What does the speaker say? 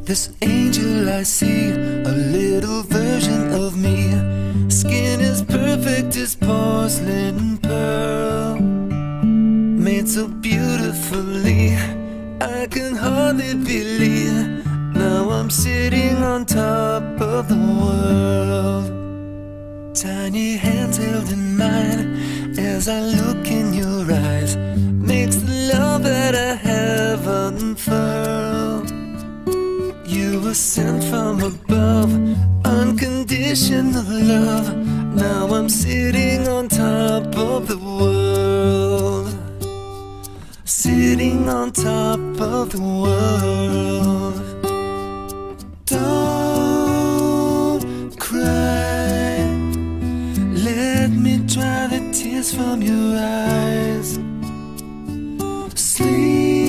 This angel I see, a little version of me. Skin as perfect as porcelain pearl, made so beautifully, I can hardly believe. Now I'm sitting on top of the world. Tiny hands held in mine as I look in your eyes, makes the love that I have unfurl. You were sent from above, unconditional love. Now I'm sitting on top of the world, sitting on top of the world. Don't cry, let me dry the tears from your eyes. Sleep